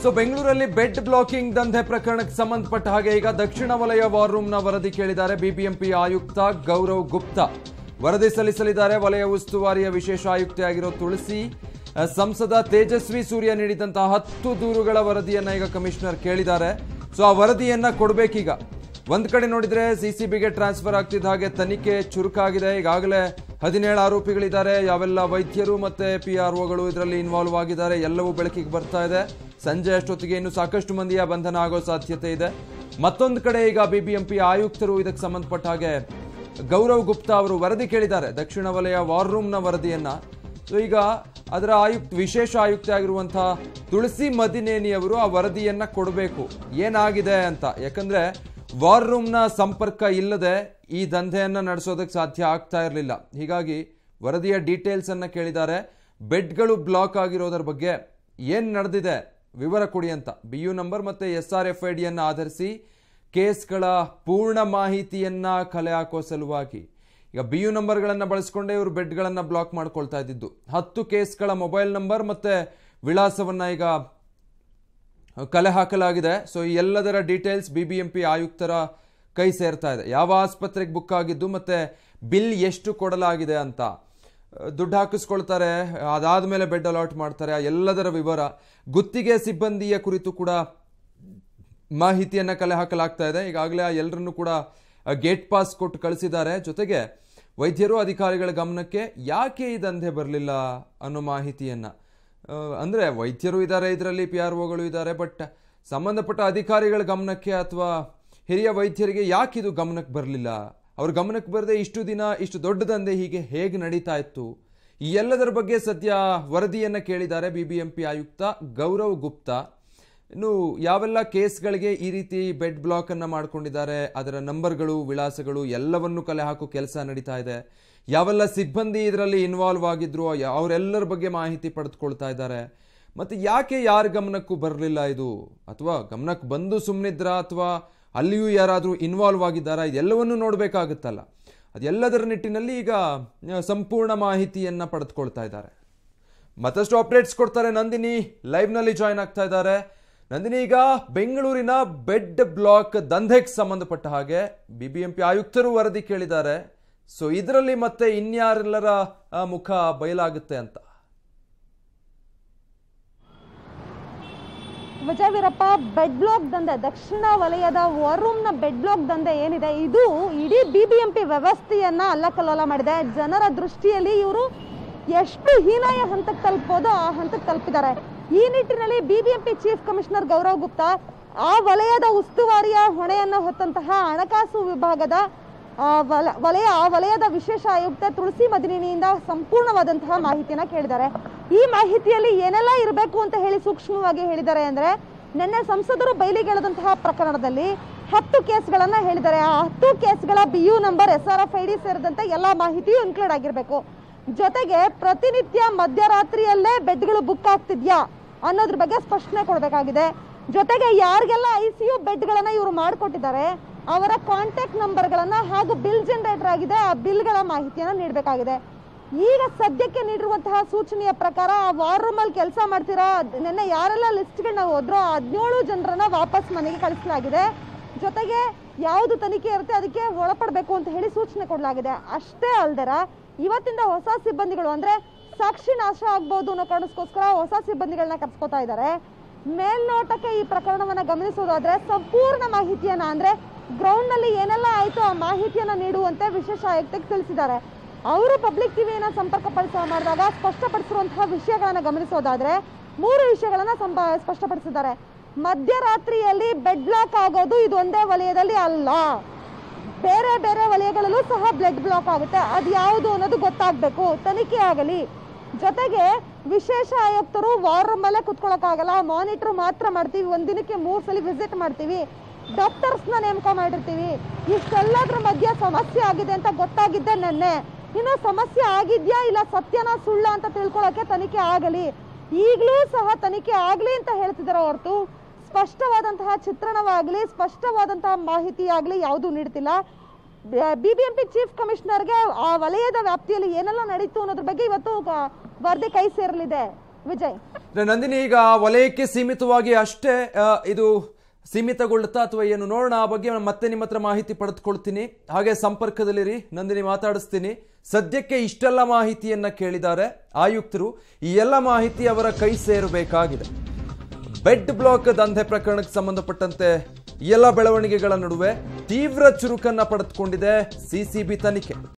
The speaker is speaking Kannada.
ಸೊ ಬೆಂಗಳೂರಲ್ಲಿ ಬೆಡ್ ಬ್ಲಾಕಿಂಗ್ ದಂಧೆ ಪ್ರಕರಣಕ್ಕೆ ಸಂಬಂಧಪಟ್ಟ ಹಾಗೆ ಈಗ ದಕ್ಷಿಣ ವಲಯ ವಾರ್ ರೂಮ್ನ ವರದಿ ಕೇಳಿದ್ದಾರೆ ಬಿಬಿಎಂಪಿ ಆಯುಕ್ತ ಗೌರವ್ ಗುಪ್ತಾ. ವರದಿ ಸಲ್ಲಿಸಲಿದ್ದಾರೆ. ವಲಯ ಉಸ್ತುವಾರಿಯ ವಿಶೇಷ ಆಯುಕ್ತೆಯಾಗಿರೋ ತುಳಸಿ, ಸಂಸದ ತೇಜಸ್ವಿ ಸೂರ್ಯ ನೀಡಿದಂತಹ 10 ದೂರುಗಳ ವರದಿಯನ್ನ ಈಗ ಕಮಿಷನರ್ ಕೇಳಿದ್ದಾರೆ. ಸೊ ಆ ವರದಿಯನ್ನ ಕೊಡಬೇಕೀಗ. ಒಂದ್ ಕಡೆ ನೋಡಿದ್ರೆ ಸಿಸಿಬಿಗೆ ಟ್ರಾನ್ಸ್ಫರ್ ಆಗ್ತಿದ್ದ ಹಾಗೆ ತನಿಖೆ ಚುರುಕಾಗಿದೆ. ಈಗಾಗಲೇ 17 ಆರೋಪಿಗಳಿದ್ದಾರೆ. ಯಾವೆಲ್ಲ ವೈದ್ಯರು ಮತ್ತೆ PROಗಳು ಇದರಲ್ಲಿ ಇನ್ವಾಲ್ವ್ ಆಗಿದ್ದಾರೆ ಎಲ್ಲವೂ ಬೆಳಕಿಗೆ ಬರ್ತಾ ಇದೆ. ಸಂಜೆ ಅಷ್ಟೊತ್ತಿಗೆ ಇನ್ನು ಸಾಕಷ್ಟು ಮಂದಿಯ ಬಂಧನ ಆಗೋ ಸಾಧ್ಯತೆ ಇದೆ. ಮತ್ತೊಂದು ಕಡೆ ಈಗ ಬಿಬಿಎಂಪಿ ಆಯುಕ್ತರು ಇದಕ್ಕೆ ಸಂಬಂಧಪಟ್ಟ ಹಾಗೆ ಗೌರವ್ ಗುಪ್ತಾ ಅವರು ವರದಿ ಕೇಳಿದ್ದಾರೆ, ದಕ್ಷಿಣ ವಲಯ ವಾರ್ ರೂಮ್ನ ವರದಿಯನ್ನ. ಸೊ ಈಗ ಅದರ ವಿಶೇಷ ಆಯುಕ್ತೆ ಆಗಿರುವಂತಹ ತುಳಸಿ ಮದಿನೇನಿ ಅವರು ಆ ವರದಿಯನ್ನ ಕೊಡಬೇಕು, ಏನಾಗಿದೆ ಅಂತ. ಯಾಕಂದ್ರೆ ವಾರ್ ರೂಮ್ನ ಸಂಪರ್ಕ ಇಲ್ಲದೆ ಈ ದಂಧೆಯನ್ನ ನಡೆಸೋದಕ್ಕೆ ಸಾಧ್ಯ ಆಗ್ತಾ ಇರಲಿಲ್ಲ. ಹೀಗಾಗಿ ವರದಿಯ ಡೀಟೇಲ್ಸ್ ಅನ್ನ ಕೇಳಿದ್ದಾರೆ. ಬೆಡ್ಗಳು ಬ್ಲಾಕ್ ಆಗಿರೋದ್ರ ಬಗ್ಗೆ ಏನ್ ನಡೆದಿದೆ ವಿವರ ಕೊಡಿ ಅಂತ. BU ನಂಬರ್ ಮತ್ತೆ SRFIDಯನ್ನ ಆಧರಿಸಿ ಕೇಸ್ಗಳ ಪೂರ್ಣ ಮಾಹಿತಿಯನ್ನ ಕಲೆ ಹಾಕೋ ಸಲುವಾಗಿ ಈಗ BU ನಂಬರ್ಗಳನ್ನ ಬಳಸ್ಕೊಂಡೇ ಇವರು ಬೆಡ್ಗಳನ್ನ ಬ್ಲಾಕ್ ಮಾಡ್ಕೊಳ್ತಾ ಇದ್ದಿದ್ದು. 10 ಕೇಸ್ಗಳ ಮೊಬೈಲ್ ನಂಬರ್ ಮತ್ತೆ ವಿಳಾಸವನ್ನ ಈಗ ಕಲೆ ಹಾಕಲಾಗಿದೆ. ಸೊ ಈ ಎಲ್ಲದರ ಡೀಟೇಲ್ಸ್ ಬಿಬಿಎಂಪಿ ಆಯುಕ್ತರ ಕೈ ಸೇರ್ತಾ ಇದೆ. ಯಾವ ಆಸ್ಪತ್ರೆಗೆ ಬುಕ್ ಆಗಿದ್ದು ಮತ್ತೆ ಬಿಲ್ ಎಷ್ಟು ಕೊಡಲಾಗಿದೆ ಅಂತ. ದುಡ್ಡು ಹಾಕಿಸ್ಕೊಳ್ತಾರೆ, ಅದಾದ್ಮೇಲೆ ಬೆಡ್ ಅಲಾಟ್ ಮಾಡ್ತಾರೆ, ಎಲ್ಲದರ ವಿವರ. ಗುತ್ತಿಗೆ ಸಿಬ್ಬಂದಿಯ ಕುರಿತು ಕೂಡ ಮಾಹಿತಿಯನ್ನ ಕಲೆ ಹಾಕಲಾಗ್ತಾ ಇದೆ. ಈಗಾಗಲೇ ಎಲ್ಲರನ್ನೂ ಕೂಡ ಗೇಟ್ ಪಾಸ್ ಕೊಟ್ಟು ಕಳಿಸಿದ್ದಾರೆ. ಜೊತೆಗೆ ವೈದ್ಯರು ಅಧಿಕಾರಿಗಳ ಗಮನಕ್ಕೆ ಯಾಕೆ ಈ ದಂಧೆ ಬರಲಿಲ್ಲ ಅನ್ನೋ ಮಾಹಿತಿಯನ್ನ, ಅಂದ್ರೆ ವೈದ್ಯರು ಇದ್ದಾರೆ ಇದರಲ್ಲಿ, PROಗಳು ಇದ್ದಾರೆ, ಬಟ್ ಸಂಬಂಧಪಟ್ಟ ಅಧಿಕಾರಿಗಳ ಗಮನಕ್ಕೆ ಅಥವಾ ಹಿರಿಯ ವೈದ್ಯರಿಗೆ ಯಾಕೆ ಇದು ಗಮನಕ್ಕೆ ಬರಲಿಲ್ಲ, ಅವ್ರ ಗಮನಕ್ಕೆ ಬರದೆ ಇಷ್ಟು ದಿನ ಇಷ್ಟು ದೊಡ್ಡ ದಂಧೆ ಹೀಗೆ ಹೇಗೆ ನಡೀತಾ ಇತ್ತು, ಈ ಎಲ್ಲದರ ಬಗ್ಗೆ ಸದ್ಯ ವರದಿಯನ್ನ ಕೇಳಿದ್ದಾರೆ ಬಿಬಿಎಂಪಿ ಆಯುಕ್ತ ಗೌರವ್ ಗುಪ್ತಾ. ಇನ್ನು ಯಾವೆಲ್ಲ ಕೇಸ್ಗಳಿಗೆ ಈ ರೀತಿ ಬೆಡ್ ಬ್ಲಾಕ್ ಅನ್ನ ಮಾಡ್ಕೊಂಡಿದ್ದಾರೆ, ಅದರ ನಂಬರ್ಗಳು, ವಿಳಾಸಗಳು ಎಲ್ಲವನ್ನು ಕಲೆ ಹಾಕೋ ಕೆಲಸ ನಡೀತಾ ಇದೆ. ಯಾವೆಲ್ಲ ಸಿಬ್ಬಂದಿ ಇದರಲ್ಲಿ ಇನ್ವಾಲ್ವ್ ಆಗಿದ್ರು ಅವರೆಲ್ಲರ ಬಗ್ಗೆ ಮಾಹಿತಿ ಪಡೆದುಕೊಳ್ತಾ ಇದ್ದಾರೆ. ಮತ್ತೆ ಯಾಕೆ ಯಾರ ಗಮನಕ್ಕೂ ಬರಲಿಲ್ಲ ಇದು, ಅಥವಾ ಗಮನಕ್ಕೆ ಬಂದು ಸುಮ್ಮನಿದ್ರ, ಅಥವಾ ಅಲ್ಲಿಯೂ ಯಾರಾದರೂ ಇನ್ವಾಲ್ವ್ ಆಗಿದ್ದಾರಾ, ಇದೆಲ್ಲವನ್ನೂ ನೋಡಬೇಕಾಗುತ್ತಲ್ಲ. ಅದೆಲ್ಲದರ ನಿಟ್ಟಿನಲ್ಲಿ ಈಗ ಸಂಪೂರ್ಣ ಮಾಹಿತಿಯನ್ನ ಪಡೆದುಕೊಳ್ತಾ ಇದ್ದಾರೆ. ಮತ್ತಷ್ಟು ಅಪ್ಡೇಟ್ಸ್ ಕೊಡ್ತಾರೆ ನಂದಿನಿ, ಲೈವ್ನಲ್ಲಿ ಜಾಯ್ನ್ ಆಗ್ತಾ ಇದ್ದಾರೆ. ನಂದಿನಿ, ಈಗ ಬೆಂಗಳೂರಿನ ಬೆಡ್ ಬ್ಲಾಕ್ ದಂಧೆಗೆ ಸಂಬಂಧಪಟ್ಟ ಹಾಗೆ ಬಿಬಿಎಂಪಿ ಆಯುಕ್ತರು ವರದಿ ಕೇಳಿದ್ದಾರೆ. ಸೊ ಇದರಲ್ಲಿ ಮತ್ತೆ ಇನ್ಯಾರೆಲ್ಲರ ಮುಖ ಬಯಲಾಗುತ್ತೆ ಅಂತ. ವಿಜಯ್ ವೀರಪ್ಪ, ಬೆಡ್ ಬ್ಲಾಕ್ ದಂಧೆ, ದಕ್ಷಿಣ ವಲಯದ ವಾರ್ ರೂಮ್ನ ಬೆಡ್ ಬ್ಲಾಕ್ ದಂಧೆ ಏನಿದೆ ಇದು ಇಡೀ ಬಿಬಿಎಂಪಿ ವ್ಯವಸ್ಥೆಯನ್ನ ಅಲ್ಲಕಲ್ಲೋಲ ಮಾಡಿದೆ. ಜನರ ದೃಷ್ಟಿಯಲ್ಲಿ ಇವರು ಎಷ್ಟು ಹೀನಾಯ ಹಂತಕ್ಕೆ ತಲುಪೋದು ಆ ಹಂತಕ್ಕೆ ತಲುಪಿದ್ದಾರೆ. ಈ ನಿಟ್ಟಿನಲ್ಲಿ BBMP chief commissioner Gaurav Gupta ಆ ವಲಯದ ಉಸ್ತುವಾರಿಯ ಹೊಣೆಯನ್ನು ಹೊತ್ತಂತಹ ಹಣಕಾಸು ವಿಭಾಗದ ವಲಯದ ವಿಶೇಷ ಆಯುಕ್ತೆ ತುಳಸಿ ಮದಿನೇನಿಯಿಂದ ಸಂಪೂರ್ಣವಾದಂತಹ ಮಾಹಿತಿಯನ್ನ ಕೇಳಿದ್ದಾರೆ. ಈ ಮಾಹಿತಿಯಲ್ಲಿ ಏನೆಲ್ಲ ಇರಬೇಕು ಅಂತ ಹೇಳಿ ಸೂಕ್ಷ್ಮವಾಗಿ ಹೇಳಿದ್ದಾರೆ ಅಂದ್ರೆ, ನಿನ್ನೆ ಸಂಸದರು ಬಯಲಿಗೆಳೆದಂತಹ ಪ್ರಕರಣದಲ್ಲಿ 10 ಕೇಸ್ಗಳನ್ನ ಹೇಳಿದ್ದಾರೆ. ಆ 10 ಕೇಸ್ಗಳ BU ನಂಬರ್, SRFID ಸೇರಿದಂತೆ ಎಲ್ಲ ಮಾಹಿತಿಯೂ ಇನ್ಕ್ಲೂಡ್ ಆಗಿರ್ಬೇಕು. ಜೊತೆಗೆ ಪ್ರತಿನಿತ್ಯ ಮಧ್ಯರಾತ್ರಿಯಲ್ಲೇ ಬೆಡ್ಗಳು ಬುಕ್ ಆಗ್ತಿದ್ಯಾ ಅನ್ನೋದ್ರ ಬಗ್ಗೆ ಸ್ಪಷ್ಟನೆ ಕೊಡಬೇಕಾಗಿದೆ. ಜೊತೆಗೆ ಯಾರಿಗೆಲ್ಲ ICU ಬೆಡ್ಗಳನ್ನ ಇವರು ಮಾಡಿಕೊಟ್ಟಿದ್ದಾರೆ ಅವರ ಕಾಂಟ್ಯಾಕ್ಟ್ ನಂಬರ್ಗಳನ್ನ ಹಾಗೂ ಬಿಲ್ ಜನರೇಟರ್ ಆಗಿದೆ ಆ ಬಿಲ್ಗಳ ಮಾಹಿತಿಯನ್ನ ನೀಡಬೇಕಾಗಿದೆ. ಈಗ ಸದ್ಯಕ್ಕೆ ನೀಡಿರುವಂತಹ ಸೂಚನೆಯ ಪ್ರಕಾರ ಆ ವಾರ್ ರೂಮ್ ಅಲ್ಲಿ ಕೆಲಸ ಮಾಡ್ತಿರೋ ನಿನ್ನೆ ಯಾರೆಲ್ಲ ಲಿಸ್ಟ್ಗಳನ್ನ ಹೋದ್ರೋ 17 ಜನರನ್ನ ವಾಪಸ್ ಮನೆಗೆ ಕಳಿಸಲಾಗಿದೆ. ಜೊತೆಗೆ ಯಾವುದು ತನಿಖೆ ಇರುತ್ತೆ ಅದಕ್ಕೆ ಒಳಪಡಬೇಕು ಅಂತ ಹೇಳಿ ಸೂಚನೆ ಕೊಡಲಾಗಿದೆ. ಅಷ್ಟೇ ಅಲ್ದರ ಇವತ್ತಿಂದ ಹೊಸ ಸಿಬ್ಬಂದಿಗಳು, ಅಂದ್ರೆ ಸಾಕ್ಷಿ ನಾಶ ಆಗ್ಬಹುದು ಅನ್ನೋ ಕಾರಣಕ್ಕೋಸ್ಕರ ಹೊಸ ಸಿಬ್ಬಂದಿಗಳನ್ನ ಕರ್ಸ್ಕೊತಾ ಇದ್ದಾರೆ. ಮೇಲ್ನೋಟಕ್ಕೆ ಈ ಪ್ರಕರಣವನ್ನ ಗಮನಿಸೋದಾದ್ರೆ ಸಂಪೂರ್ಣ ಮಾಹಿತಿಯನ್ನ, ಅಂದ್ರೆ ಗ್ರೌಂಡ್ ನಲ್ಲಿ ಏನೆಲ್ಲ ಆಯ್ತು ಆ ಮಾಹಿತಿಯನ್ನ ನೀಡುವಂತೆ ವಿಶೇಷ ಆಯುಕ್ತಕ್ಕೆ ತಿಳಿಸಿದ್ದಾರೆ. ಅವರು ಪಬ್ಲಿಕ್ ಟಿವಿಯನ್ನ ಸಂಪರ್ಕ ಮಾಡಿದಾಗ ಸ್ಪಷ್ಟಪಡಿಸಿರುವಂತಹ ವಿಷಯಗಳನ್ನ ಗಮನಿಸೋದಾದ್ರೆ 3 ವಿಷಯಗಳನ್ನ ಸ್ಪಷ್ಟಪಡಿಸಿದ್ದಾರೆ. ಮಧ್ಯರಾತ್ರಿಯಲ್ಲಿ ಬೆಡ್ ಬ್ಲಾಕ್ ಆಗೋದು ಇದು ಒಂದೇ ವಲಯದಲ್ಲಿ ಅಲ್ಲ, ಬೇರೆ ಬೇರೆ ವಲಯಗಳಲ್ಲೂ ಸಹ ಬ್ಲಡ್ ಬ್ಲಾಕ್ ಆಗುತ್ತೆ. ಅದು ಯಾವುದು ಅನ್ನೋದು ಗೊತ್ತಾಗ್ಬೇಕು, ತನಿಖೆ ಆಗಲಿ. ಜೊತೆಗೆ ವಿಶೇಷ ಆಯುಕ್ತರು ವಾರ್ ರೂಮ್ ಅಲ್ಲೇ ಕುತ್ಕೊಳ್ಳೋಕ್ಕಾಗಲ್ಲ, ಮಾನಿಟರ್ ಮಾತ್ರ ಮಾಡ್ತೀವಿ, ಒಂದಿನಕ್ಕೆ 3 ಸಲ ವಿಸಿಟ್ ಮಾಡ್ತೀವಿ, ಡಾಕ್ಟರ್ಸ್ನ ನೇಮಕ ಮಾಡಿರ್ತೀವಿ. ಇಷ್ಟೆಲ್ಲದ್ರ ಮಧ್ಯೆ ಸಮಸ್ಯೆ ಆಗಿದೆ ಅಂತ ಗೊತ್ತಾಗಿದ್ದೆ ನೆನ್ನೆ. ಇನ್ನು ಸಮಸ್ಯೆ ಆಗಿದ್ಯಾ ಇಲ್ಲ ಸತ್ಯನ ಸುಳ್ಳ ಅಂತ ತಿಳ್ಕೊಳ್ಳೋಕೆ ತನಿಖೆ ಆಗಲಿ, ಈಗಲೂ ಸಹ ತನಿಖೆ ಆಗಲಿ ಅಂತ ಹೇಳ್ತಿದ್ದಾರೆ ಹೊರತು ಸ್ಪಷ್ಟವಾದಂತಹ ಚಿತ್ರಣವಾಗಲಿ ಸ್ಪಷ್ಟವಾದಂತಹ ಮಾಹಿತಿ ಆಗಲಿ ಯಾವುದೂ ನೀಡ್ತಿಲ್ಲ. ಬಿಬಿಎಂಪಿ ಚೀಫ್ ಕಮಿಷನರ್ಗೆ ಆ ವಲಯದ ವ್ಯಾಪ್ತಿಯಲ್ಲಿ ಏನೆಲ್ಲ ನಡೀತು ಅನ್ನೋದ್ರ ಬಗ್ಗೆ ಇವತ್ತು ವರದಿ ಕೈ ಸೇರಲಿದೆ. ವಿಜಯ್. ನಂದಿನಿ, ಈಗ ವಲಯಕ್ಕೆ ಸೀಮಿತವಾಗಿ ಅಷ್ಟೇ ಇದು ಸೀಮಿತಗೊಳ್ಳುತ್ತಾ ಅಥವಾ ಏನು ನೋಡೋಣ, ಆ ಬಗ್ಗೆ ಮತ್ತೆ ನಿಮ್ಮ ಹತ್ರ ಮಾಹಿತಿ ಪಡೆದುಕೊಳ್ತೀನಿ. ಹಾಗೆ ಸಂಪರ್ಕದಲ್ಲಿರಿ, ನಂದಿನಿ ಮಾತಾಡಿಸ್ತೀನಿ. ಸದ್ಯಕ್ಕೆ ಇಷ್ಟೆಲ್ಲ ಮಾಹಿತಿಯನ್ನ ಕೇಳಿದ್ದಾರೆ ಆಯುಕ್ತರು. ಈ ಎಲ್ಲ ಮಾಹಿತಿ ಅವರ ಕೈ ಸೇರಬೇಕಾಗಿದೆ. ಬೆಡ್ ಬ್ಲಾಕ್ ದಂಧೆ ಪ್ರಕರಣಕ್ಕೆ ಸಂಬಂಧಪಟ್ಟಂತೆ ಎಲ್ಲ ಬೆಳವಣಿಗೆಗಳ ನಡುವೆ ತೀವ್ರ ಚುರುಕನ್ನ ಪಡೆದುಕೊಂಡಿದೆ ಸಿಸಿಬಿ ತನಿಖೆ.